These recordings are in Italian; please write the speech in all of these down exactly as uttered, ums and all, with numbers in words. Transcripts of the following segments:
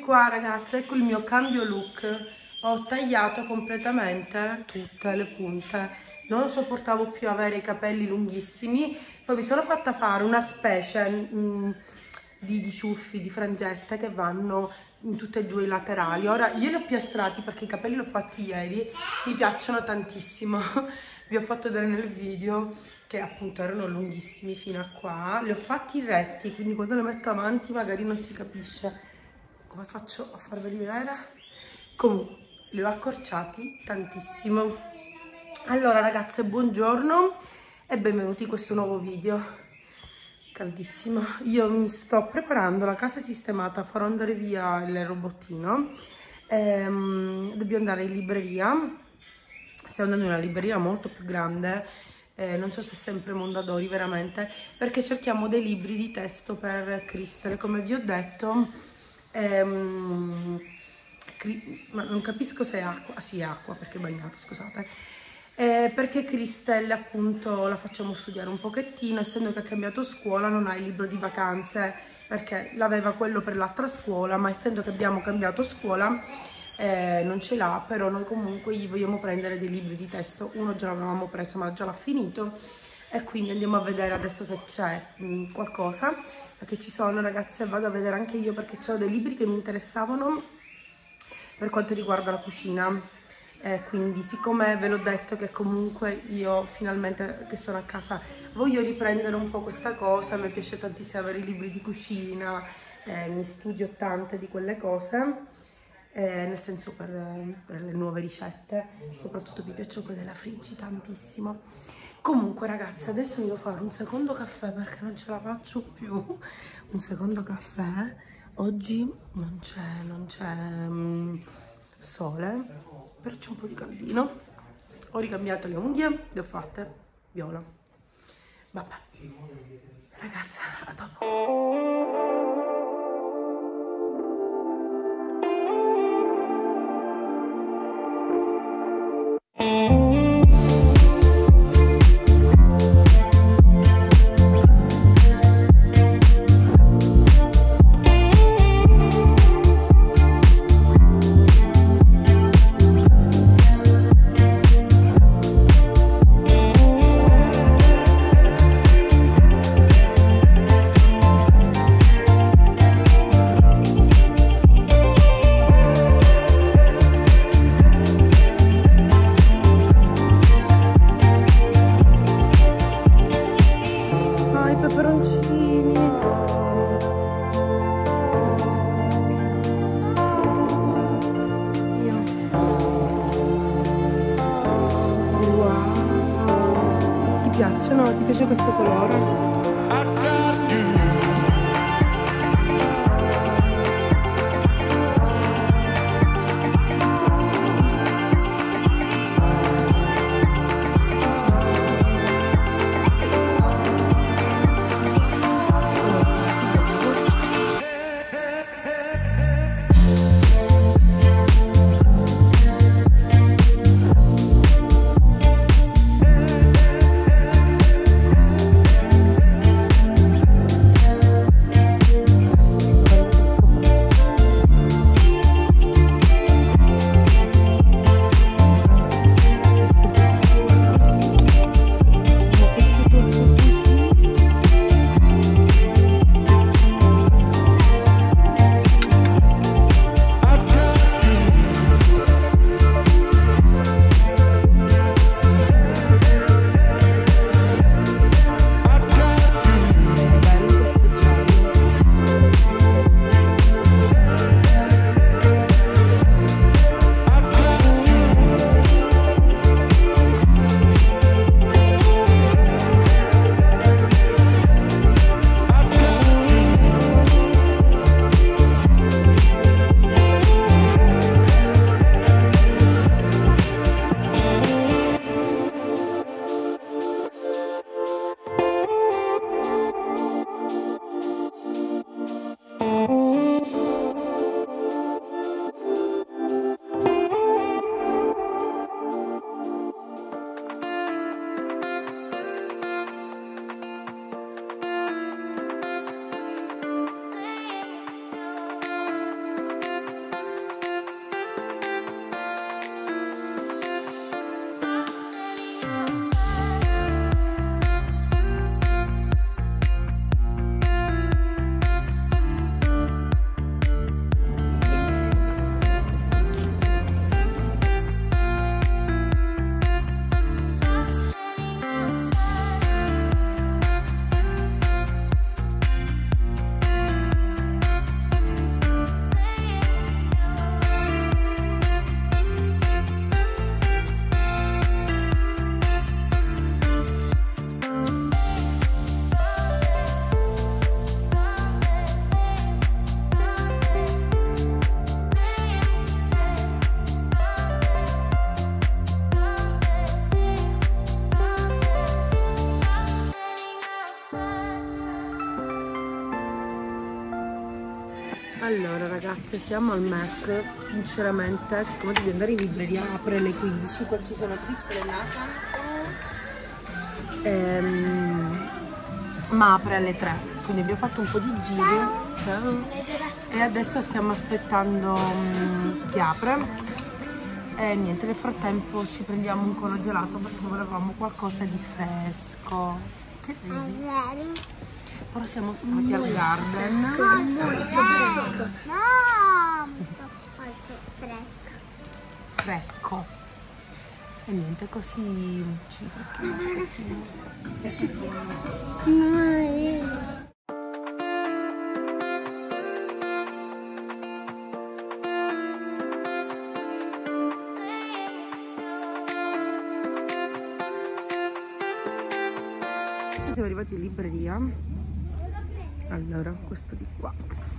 qua ragazze, ecco il mio cambio look. Ho tagliato completamente tutte le punte, non sopportavo più avere i capelli lunghissimi. Poi mi sono fatta fare una specie mh, di, di ciuffi, di frangette che vanno in tutti e due i laterali. Ora io li ho piastrati perché i capelli li ho fatti ieri, mi piacciono tantissimo. Vi ho fatto vedere nel video che appunto erano lunghissimi fino a qua, li ho fatti retti, quindi quando li metto avanti magari non si capisce. Come faccio a farveli vedere? Comunque li ho accorciati tantissimo. Allora ragazze, buongiorno e benvenuti in questo nuovo video caldissimo. Io mi sto preparando, la casa è sistemata, farò andare via il robottino, ehm, dobbiamo andare in libreria. Stiamo andando in una libreria molto più grande, eh, non so se è sempre Mondadori veramente, perché cerchiamo dei libri di testo per Crystal. Come vi ho detto, Ehm, ma non capisco se è acqua, ah, sì è acqua perché è bagnato, scusate, eh, perché Crystal appunto la facciamo studiare un pochettino, essendo che ha cambiato scuola non ha il libro di vacanze perché l'aveva quello per l'altra scuola, ma essendo che abbiamo cambiato scuola eh, non ce l'ha. Però noi comunque gli vogliamo prendere dei libri di testo, uno già l'avevamo preso ma già l'ha finito e quindi andiamo a vedere adesso se c'è qualcosa. Che ci sono ragazze, vado a vedere anche io perché c'erano dei libri che mi interessavano per quanto riguarda la cucina, eh, quindi siccome ve l'ho detto che comunque io finalmente che sono a casa voglio riprendere un po' questa cosa, mi piace tantissimo avere i libri di cucina, eh, mi studio tante di quelle cose, eh, nel senso per, per le nuove ricette, soprattutto mi piacciono quelle della Friggi tantissimo. Comunque ragazzi, adesso mi devo fare un secondo caffè perché non ce la faccio più. Un secondo caffè. Oggi non c'è non c'è um, sole, però c'è un po' di caldino. Ho ricambiato le unghie, le ho fatte viola. Vabbè. Ragazzi, a dopo. Ti piace questo colore? ragazze, siamo al Mac. Sinceramente, siccome devo andare in libreria, apre alle quindici. Qua ci sono Crystal e Nathan, ehm, ma apre alle tre, quindi abbiamo fatto un po' di giri. Ciao. E adesso stiamo aspettando um, che apre. E niente, nel frattempo ci prendiamo un cono gelato perché volevamo qualcosa di fresco. Che vedi? Ora siamo stati al Garden. Molto fresco. No, molto fresco. Fresco. E niente, così ci rinfreschiamo. Siamo arrivati in libreria. Allora, questo di qua.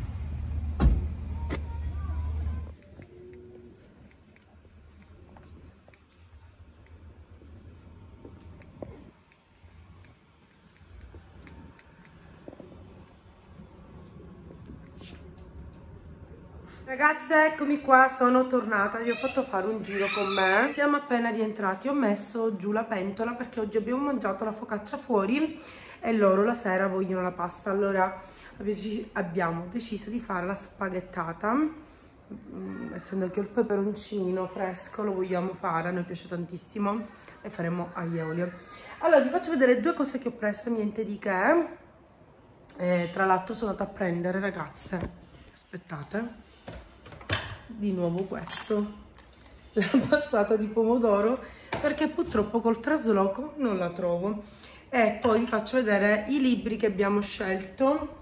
Ragazze, eccomi qua, sono tornata, vi ho fatto fare un giro con me. Siamo appena rientrati, ho messo giù la pentola perché oggi abbiamo mangiato la focaccia fuori e loro la sera vogliono la pasta. Allora abbiamo deciso di fare la spaghettata, essendo che il peperoncino fresco lo vogliamo fare, a noi piace tantissimo, e faremo aglio e olio. Allora vi faccio vedere due cose che ho preso, niente di che. Eh, tra l'altro sono andata a prendere, ragazze, aspettate, di nuovo questo, la passata di pomodoro, perché purtroppo col trasloco non la trovo. E poi vi faccio vedere i libri che abbiamo scelto.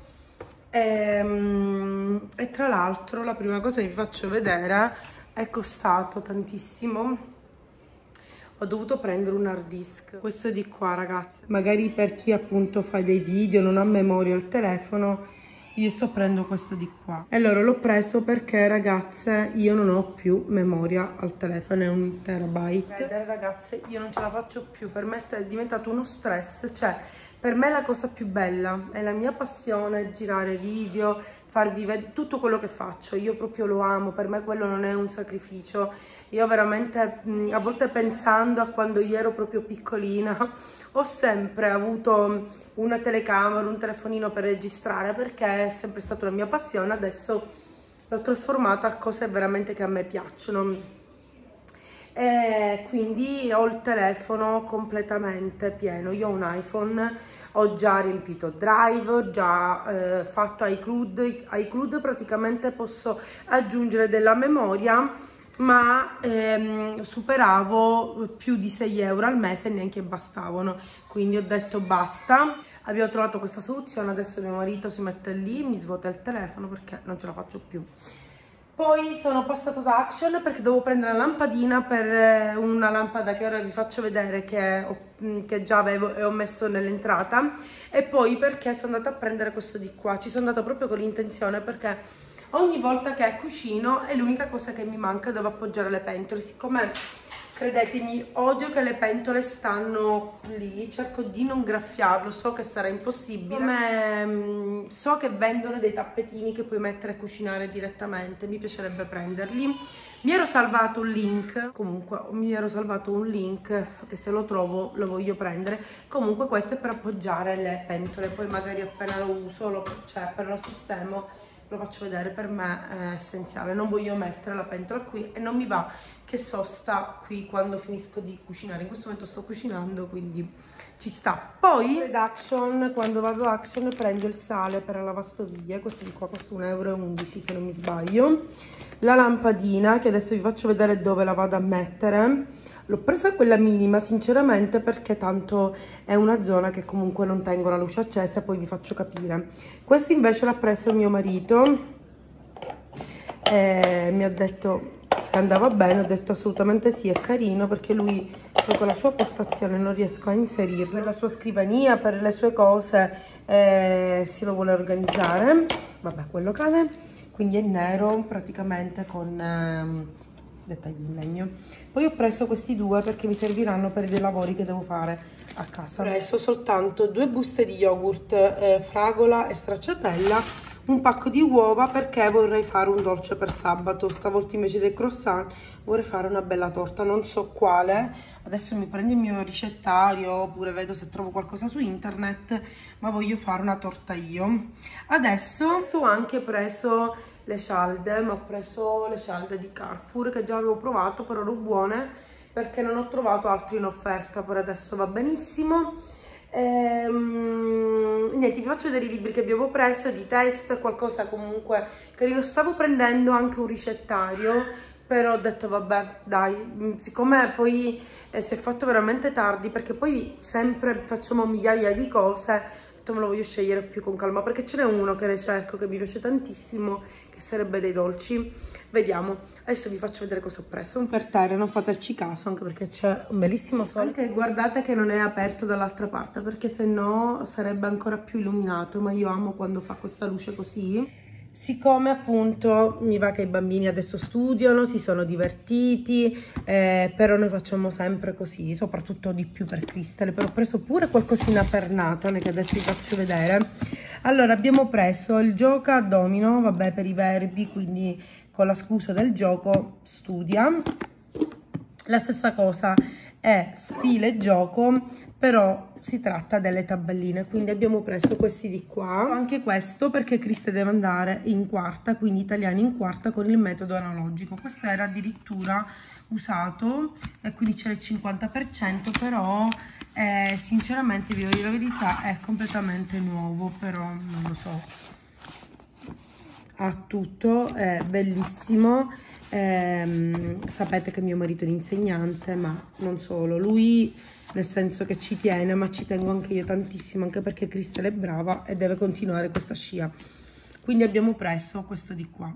E, e tra l'altro la prima cosa che vi faccio vedere è costato tantissimo. Ho dovuto prendere un hard disk, questo di qua, ragazzi. Magari per chi appunto fa dei video, non ha memoria al telefono, io sto prendendo questo di qua. E allora l'ho preso perché, ragazze, io non ho più memoria al telefono, è un terabyte. Vedete, ragazze, io non ce la faccio più, per me è diventato uno stress. Cioè, per me la cosa più bella è la mia passione, girare video, farvi vedere tutto quello che faccio. Io proprio lo amo, per me quello non è un sacrificio. Io veramente, a volte pensando a quando io ero proprio piccolina, ho sempre avuto una telecamera, un telefonino per registrare, perché è sempre stata la mia passione. Adesso l'ho trasformata a cose veramente che a me piacciono. E quindi ho il telefono completamente pieno. Io ho un iPhone, ho già riempito Drive, ho già eh, fatto iCloud. iCloud praticamente posso aggiungere della memoria, ma ehm, superavo più di sei euro al mese e neanche bastavano, quindi ho detto basta. Abbiamo trovato questa soluzione, adesso mio marito si mette lì, mi svuota il telefono perché non ce la faccio più. Poi sono passata da Action perché devo prendere la lampadina per una lampada che ora vi faccio vedere, che, ho, che già avevo e ho messo nell'entrata, e poi perché sono andata a prendere questo di qua. Ci sono andata proprio con l'intenzione, perché ogni volta che cucino è l'unica cosa che mi manca dove appoggiare le pentole. Siccome, credetemi, odio che le pentole stanno lì, cerco di non graffiarlo, so che sarà impossibile. Come, so che vendono dei tappetini che puoi mettere a cucinare direttamente, mi piacerebbe prenderli. Mi ero salvato un link, comunque mi ero salvato un link che se lo trovo lo voglio prendere. Comunque questo è per appoggiare le pentole, poi magari appena lo uso, lo, cioè appena lo sistemo, lo faccio vedere. Per me è essenziale, non voglio mettere la pentola qui e non mi va che sosta qui quando finisco di cucinare. In questo momento sto cucinando, quindi ci sta. Poi ad Action, quando vado a Action prendo il sale per la lavastoviglie, questo di qua costa un euro e undici se non mi sbaglio. La lampadina, che adesso vi faccio vedere dove la vado a mettere, l'ho presa quella minima sinceramente perché tanto è una zona che comunque non tengo la luce accesa, poi vi faccio capire. Questo invece l'ha preso mio marito e mi ha detto se andava bene, ho detto assolutamente sì, è carino, perché lui con la sua postazione non riesco a inserirlo per la sua scrivania, per le sue cose, eh, si lo vuole organizzare. Vabbè, quello cade, quindi è nero praticamente con ehm, dettagli in legno. Poi ho preso questi due perché mi serviranno per dei lavori che devo fare a casa. Ho preso soltanto due buste di yogurt, eh, fragola e stracciatella, un pacco di uova perché vorrei fare un dolce per sabato. Stavolta invece del croissant vorrei fare una bella torta, non so quale. Adesso mi prendo il mio ricettario oppure vedo se trovo qualcosa su internet, ma voglio fare una torta io. Adesso ho anche preso le cialde, ma ho preso le cialde di Carrefour che già avevo provato, però erano buone perché non ho trovato altri in offerta. Per adesso va benissimo. Ehm, niente, vi faccio vedere i libri che abbiamo preso di test, qualcosa comunque carino. Stavo prendendo anche un ricettario, però ho detto vabbè dai, siccome poi eh, si è fatto veramente tardi, perché poi sempre facciamo migliaia di cose, ho detto me lo voglio scegliere più con calma, perché ce n'è uno che ne cerco che mi piace tantissimo, che sarebbe dei dolci. Vediamo, adesso vi faccio vedere cosa ho preso. Per terra non fateci caso, anche perché c'è un bellissimo sole. Anche guardate che non è aperto dall'altra parte, perché se no sarebbe ancora più illuminato, ma io amo quando fa questa luce così. Siccome appunto mi va che i bambini adesso studiano, si sono divertiti, eh, però noi facciamo sempre così, soprattutto di più per Cristale. Però ho preso pure qualcosina per Nathan che adesso vi faccio vedere. Allora abbiamo preso il gioca a domino, vabbè, per i verbi, quindi con la scusa del gioco studia. La stessa cosa è stile gioco, però si tratta delle tabelline, quindi abbiamo preso questi di qua. Anche questo perché Criste deve andare in quarta, quindi italiani in quarta con il metodo analogico. Questo era addirittura usato e quindi c'è il cinquanta per cento, però eh, sinceramente vi devo dire la verità, è completamente nuovo, però non lo so. Ha tutto, è bellissimo. Ehm, sapete che mio marito è l'insegnante, ma non solo, lui nel senso che ci tiene, ma ci tengo anche io tantissimo, anche perché Cristale è brava e deve continuare questa scia. Quindi abbiamo preso questo di qua.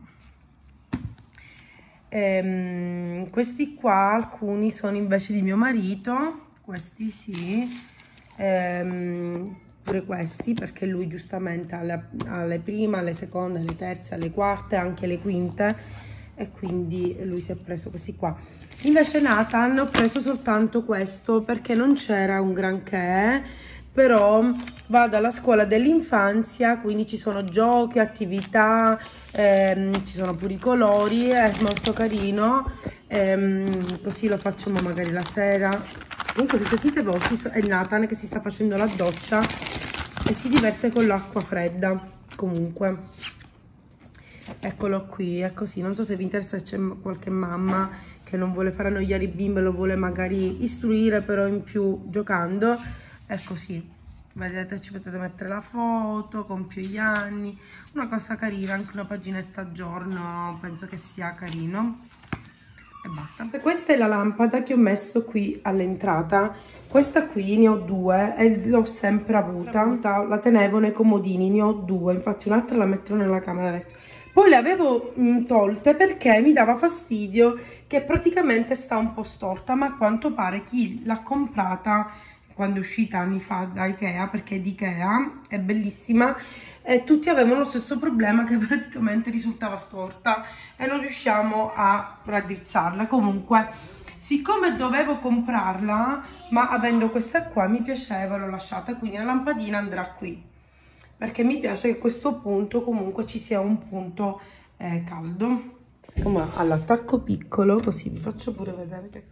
Ehm, questi qua alcuni sono invece di mio marito, questi sì, ehm, pure questi perché lui giustamente ha le, ha le prime, le seconde, le terze, le quarte, anche le quinte, e quindi lui si è preso questi qua. Invece Nathan ho preso soltanto questo perché non c'era un granché, però va dalla scuola dell'infanzia, quindi ci sono giochi, attività, ehm, ci sono pure i colori, è molto carino, ehm, così lo facciamo magari la sera. Comunque se sentite voci è Nathan che si sta facendo la doccia e si diverte con l'acqua fredda. Comunque eccolo qui, è così. Non so se vi interessa, c'è qualche mamma che non vuole far annoiare i bimbi, lo vuole magari istruire, però in più giocando. È così, vedete, ci potete mettere la foto, compio gli anni, una cosa carina, anche una paginetta al giorno, penso che sia carino. E basta. Se questa è la lampada che ho messo qui all'entrata, questa qui ne ho due e l'ho sempre avuta, la tenevo nei comodini, ne ho due, infatti un'altra la metterò nella camera letto. Poi le avevo mh, tolte perché mi dava fastidio che praticamente sta un po' storta, ma a quanto pare chi l'ha comprata quando è uscita anni fa da Ikea, perché è di Ikea, è bellissima, e tutti avevano lo stesso problema, che praticamente risultava storta e non riusciamo a raddrizzarla. Comunque, siccome dovevo comprarla, ma avendo questa qua mi piaceva, l'ho lasciata, quindi la lampadina andrà qui, perché mi piace che a questo punto comunque ci sia un punto eh, caldo. Siccome ha l'attacco piccolo, così vi faccio pure vedere che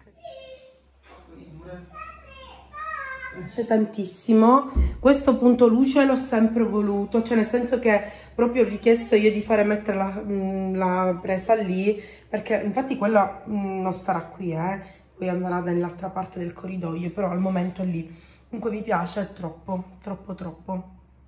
c'è tantissimo. Questo punto luce l'ho sempre voluto, cioè nel senso che proprio ho richiesto io di fare mettere la, la presa lì, perché infatti quella non starà qui, eh poi andrà nell'altra parte del corridoio, però al momento è lì. Comunque mi piace, è troppo troppo troppo.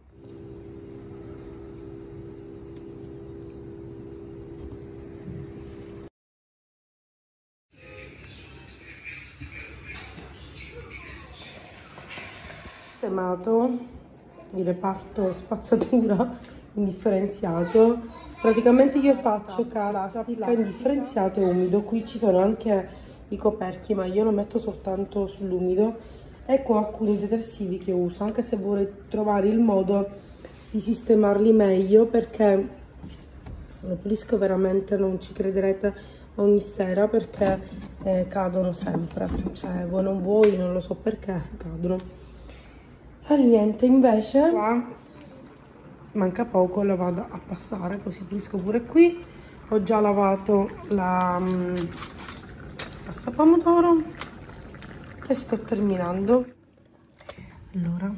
Sistemato il reparto spazzatura indifferenziato. Praticamente io faccio plastica indifferenziato e umido. Qui ci sono anche i coperchi, ma io lo metto soltanto sull'umido. Ecco alcuni detersivi che uso, anche se vorrei trovare il modo di sistemarli meglio, perché lo pulisco veramente, non ci crederete, ogni sera, perché eh, cadono sempre, cioè voi non vuoi, non lo so perché cadono. E niente, invece qua manca poco, la vado a passare, così pulisco pure qui. Ho già lavato la um, passapomodoro e sto terminando. Allora,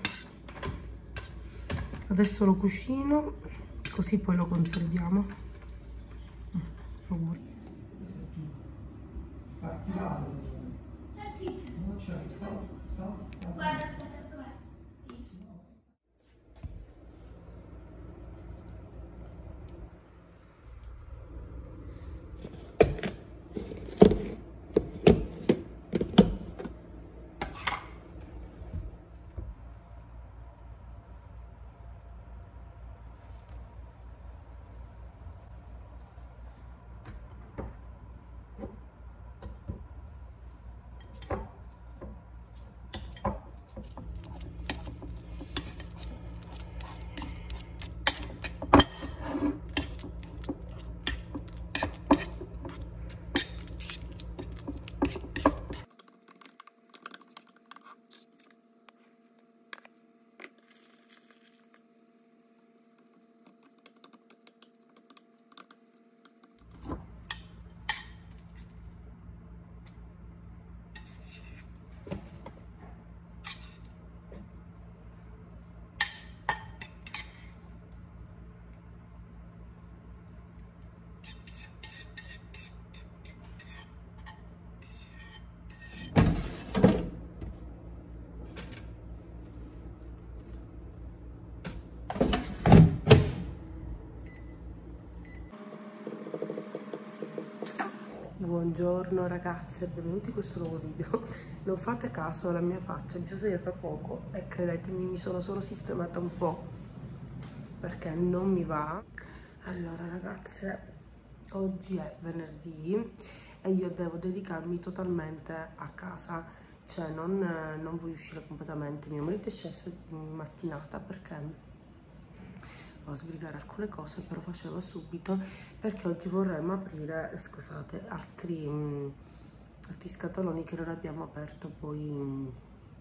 adesso lo cucino, così poi lo conserviamo. Mm, Guarda, aspetta, dov'è? Buongiorno ragazze, benvenuti in questo nuovo video. Non fate caso alla mia faccia, mi sono svegliata poco e credetemi mi sono solo sistemata un po' perché non mi va. Allora ragazze, oggi è venerdì e io devo dedicarmi totalmente a casa, cioè non, non voglio uscire completamente. Mio marito è sceso in mattinata perché a sbrigare alcune cose, però facevo subito perché oggi vorremmo aprire, scusate, altri, mh, altri scatoloni che non abbiamo aperto poi mh,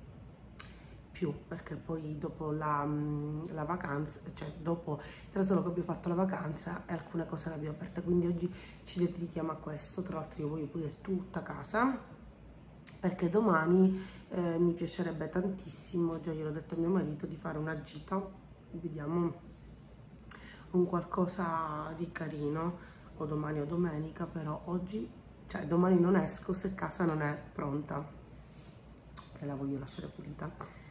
più, perché poi dopo la, mh, la vacanza, cioè dopo il trasloco che abbiamo fatto la vacanza e alcune cose le abbiamo aperte, quindi oggi ci dedichiamo a questo. Tra l'altro io voglio pulire tutta casa perché domani eh, mi piacerebbe tantissimo, già io l'ho detto a mio marito, di fare una gita, vediamo un qualcosa di carino, o domani o domenica, però oggi, cioè domani non esco se casa non è pronta, che la voglio lasciare pulita.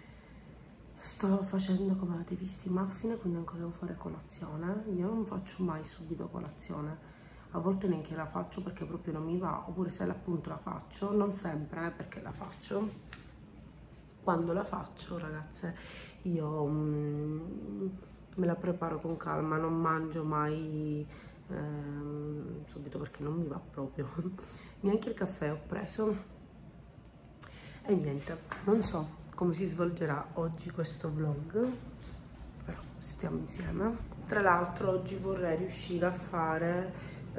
Sto facendo, come avete visto, i muffin, quindi ancora devo fare colazione. Io non faccio mai subito colazione, a volte neanche la faccio perché proprio non mi va, oppure se appunto la faccio, non sempre, eh, perché la faccio. Quando la faccio, ragazze, io mm, me la preparo con calma, non mangio mai ehm, subito perché non mi va proprio. Neanche il caffè ho preso. E niente, non so come si svolgerà oggi questo vlog, però stiamo insieme. Tra l'altro oggi vorrei riuscire a fare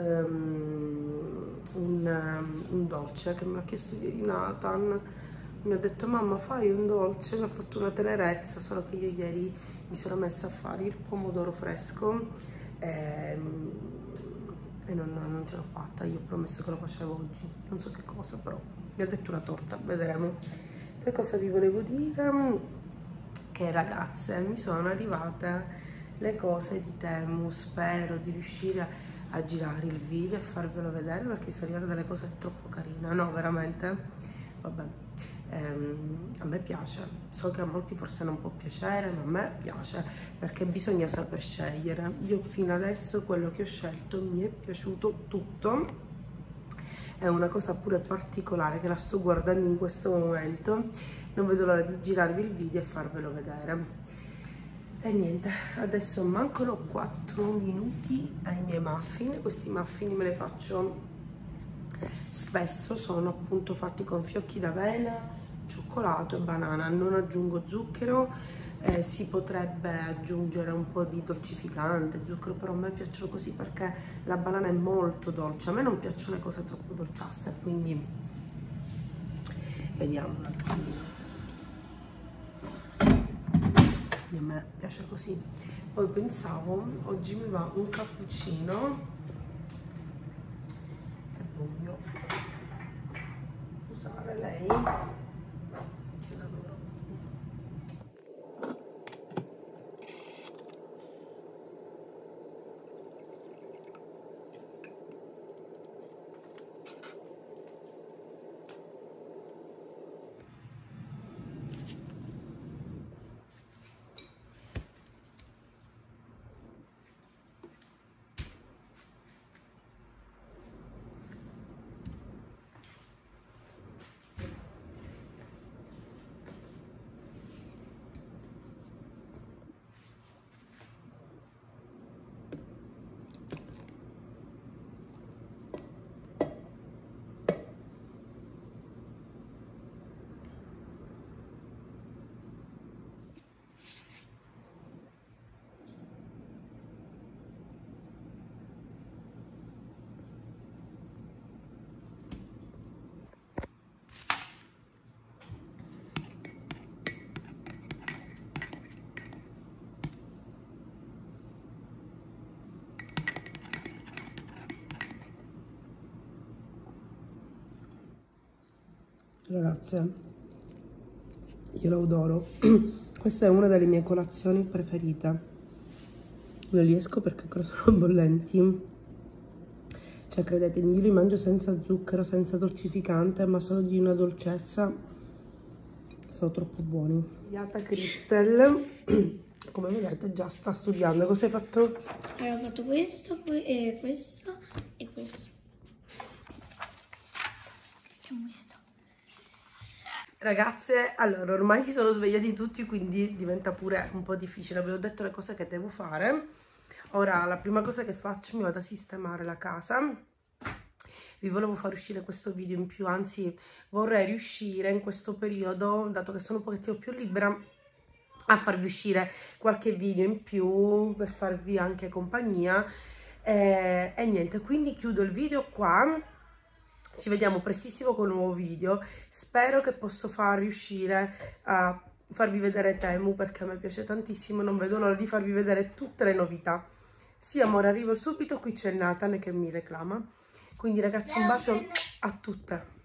um, un, un dolce che mi ha chiesto ieri Nathan. Mi ha detto mamma fai un dolce, mi ha fatto una tenerezza, solo che io ieri mi sono messa a fare il pomodoro fresco e, e non, non ce l'ho fatta. Io ho promesso che lo facevo oggi, non so che cosa, però mi ha detto una torta, vedremo. Che cosa vi volevo dire? Che ragazze, mi sono arrivate le cose di Temu, spero di riuscire a girare il video e farvelo vedere perché mi sono arrivate delle cose troppo carine, no veramente, vabbè. Um, a me piace, so che a molti forse non può piacere, ma a me piace perché bisogna saper scegliere. Io fino adesso quello che ho scelto mi è piaciuto tutto, è una cosa pure particolare che la sto guardando in questo momento, non vedo l'ora di girarvi il video e farvelo vedere. E niente, adesso mancano quattro minuti ai miei muffin. Questi muffin me li faccio spesso, sono appunto fatti con fiocchi d'avena, cioccolato e banana, non aggiungo zucchero, eh, si potrebbe aggiungere un po' di dolcificante, zucchero, però a me piacciono così perché la banana è molto dolce, a me non piacciono le cose troppo dolciaste, quindi vediamo un attimino. A me piace così. Poi pensavo, oggi mi va un cappuccino e voglio usare lei che lavoro. Ragazze, io lo adoro. Questa è una delle mie colazioni preferite. Non riesco perché ancora sono bollenti. Cioè, credetemi, io li mangio senza zucchero, senza dolcificante, ma sono di una dolcezza. Sono troppo buoni. Iata Cristel, come vedete, già sta studiando. Cosa hai fatto? Allora, ho fatto questo, poi e questo e questo. Facciamo questo. Ragazze, allora ormai si sono svegliati tutti, quindi diventa pure un po' difficile. Vi ho detto le cose che devo fare. Ora la prima cosa che faccio, mi vado a sistemare la casa. Vi volevo far uscire questo video in più, anzi vorrei riuscire in questo periodo, dato che sono un pochettino più libera, a farvi uscire qualche video in più per farvi anche compagnia. E, e niente, quindi chiudo il video qua. Ci vediamo prestissimo con un nuovo video. Spero che posso far riuscire a farvi vedere Temu, perché a me piace tantissimo. Non vedo l'ora di farvi vedere tutte le novità. Sì amore, arrivo subito, qui c'è Nathan che mi reclama. Quindi ragazzi, un bacio a tutte.